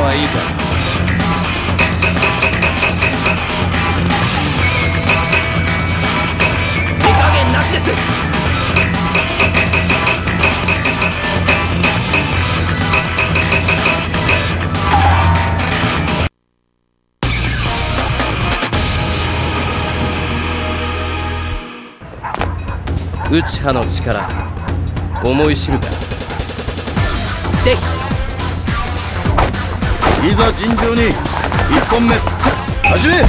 はいいか。手加減なしです。内派の力思い知るか。でいざ尋常に1本目始め。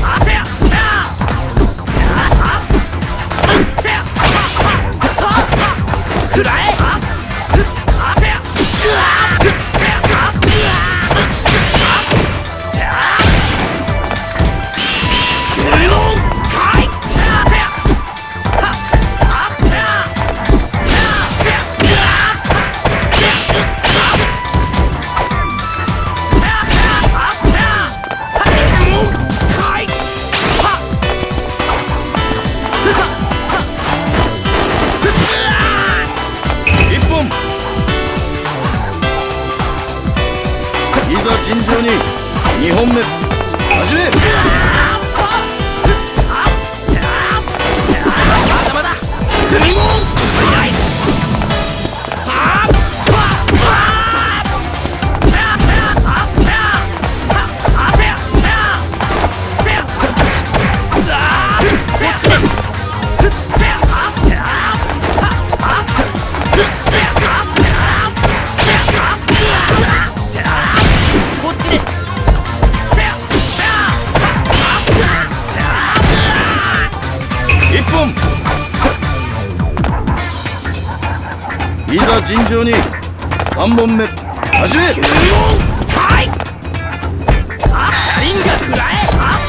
くらえ。 いざ尋常に2本目始め。 まだまだ踏みも早い。 いざ尋常に3本目始め。 車輪が食らえ。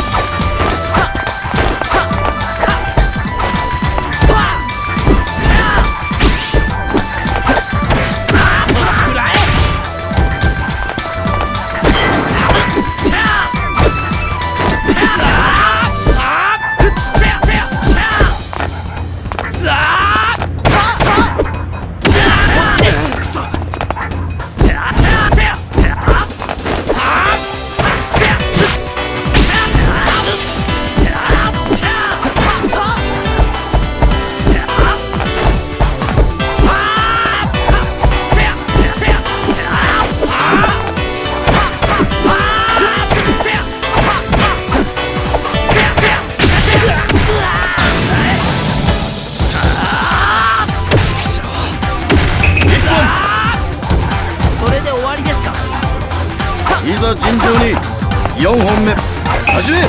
いざ尋常に4本目始め。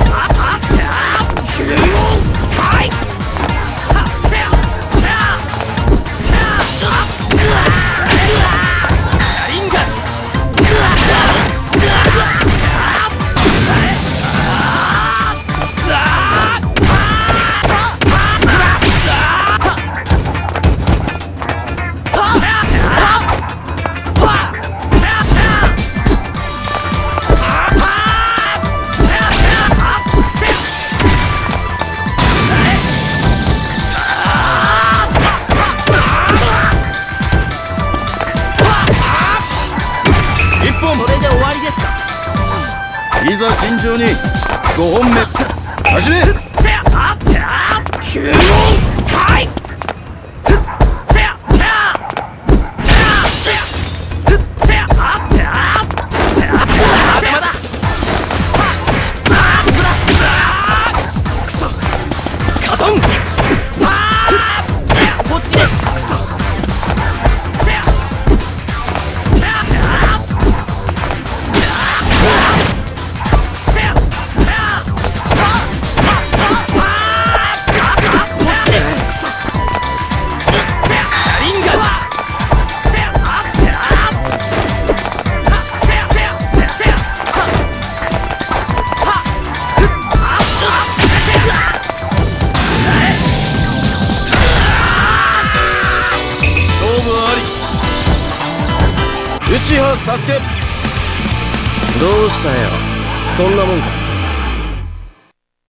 いざ尋常に5本目始め。内派サスケ。 どうしたよ、そんなもんか。